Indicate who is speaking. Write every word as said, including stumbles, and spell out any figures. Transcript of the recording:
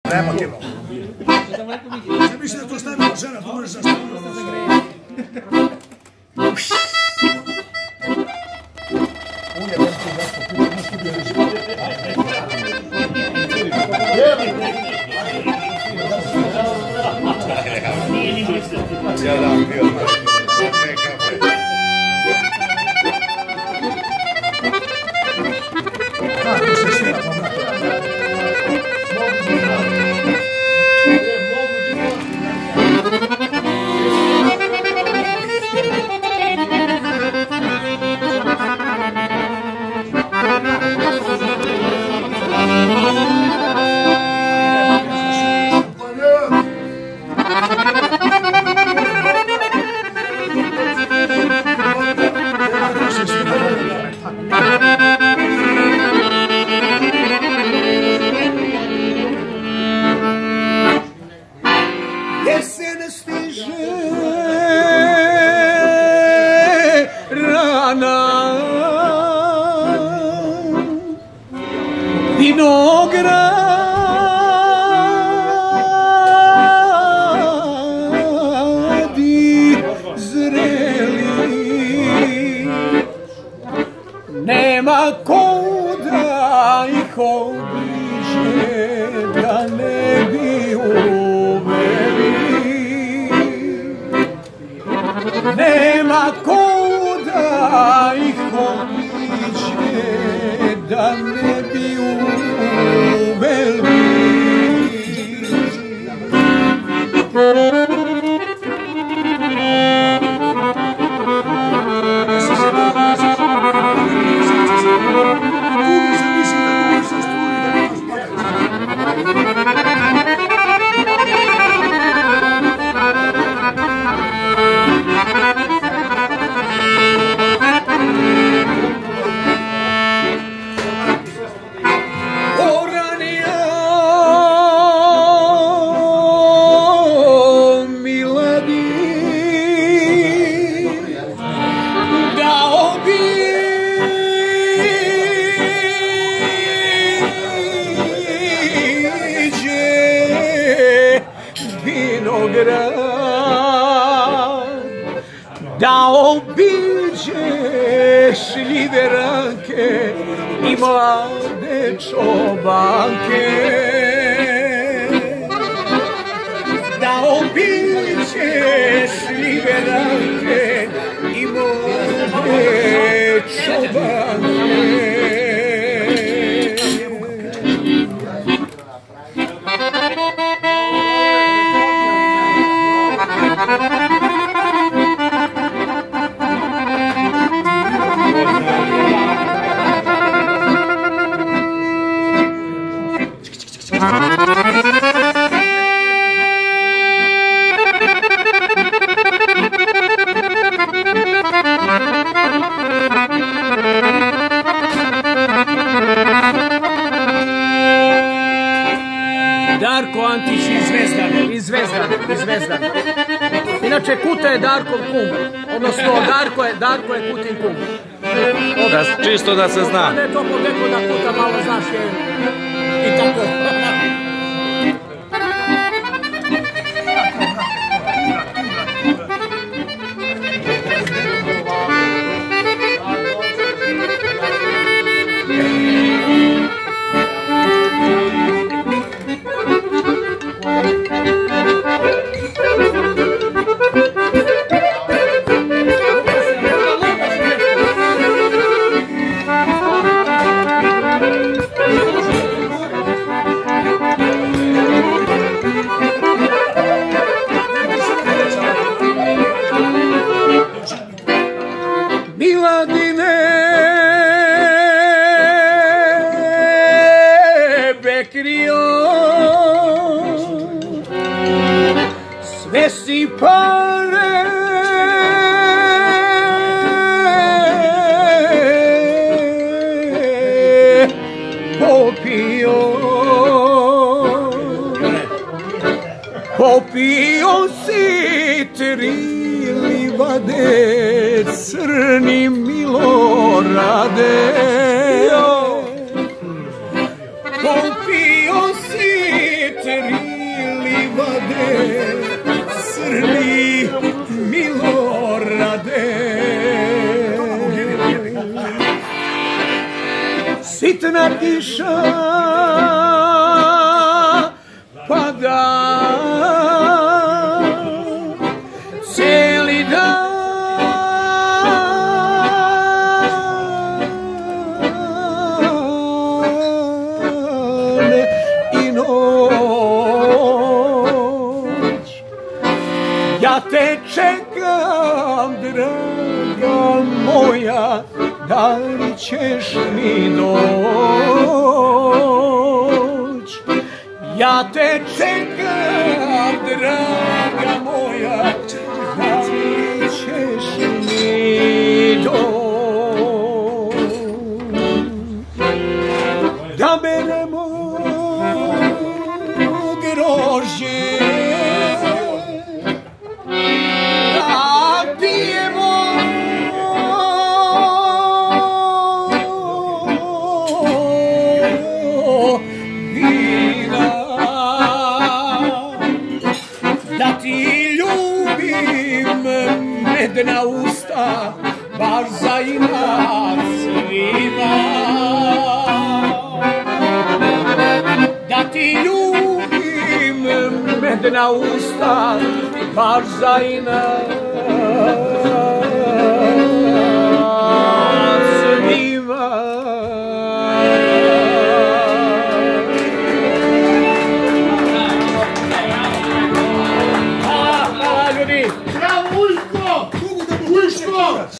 Speaker 1: Treba ti ovo. Ja mislim da to stavimo žena, to možeš zastaviti. Uje, da ti nešto pita, nešto bi reći. Ja dam bio. Ne kafe. Kako se svira pomrati?
Speaker 2: Jesen stiže rana, vinogradi zreli, nema kuda ih obliže da ne bi uveli. Nema kuda ih obliže da ne bi uveli. Da obiđe šljive ranke i mlade čobanke, da obiđe šljive ranke i mlade čobanke. Darko Antić iz Zvezdana, iz Zvezdana, iz Zvezdana. Inače, Kuta je Darkov kum, odnosno Darko je, Darko je Kutin kum.
Speaker 3: Da, čisto da se zna.
Speaker 2: Da je to podeko da Kuta malo znaš je i tako. Sve si pare popio, popio si tri livade, crni Milorade. Popio si tri crni Milorade. Sitna kiša pada cijeli dan i noć. Ja te čekam, draga moja, da li ćeš mi doć? Ja te čekam, draga moja, da li ćeš mi doć? Da beremo grožđe, da pijemo vina, da ti ljubim medna usta, baš za inat svima. Da ti ljubim medna usta, baš za inat